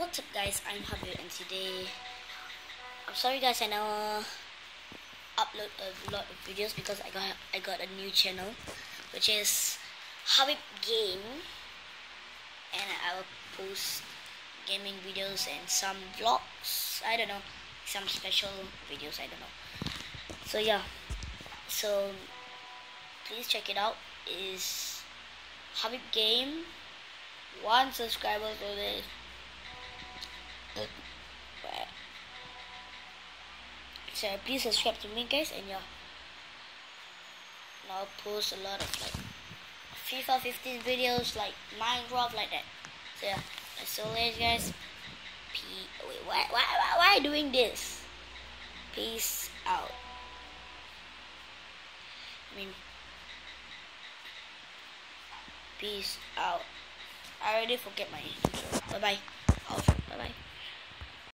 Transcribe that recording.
What's up guys, I'm Habib and today I'm sorry guys, I now upload a lot of videos because I got a new channel which is Habib Game, and I will post gaming videos and some vlogs, I don't know, some special videos, I don't know. So yeah, so please check it out. Is Habib Game, 1 subscriber today. So please subscribe to me guys, and yeah, and I'll post a lot of like FIFA 15 videos, like Minecraft, like that. So yeah, as always guys, wait, why doing this? Peace out. Peace out. I already forget my intro. Bye bye.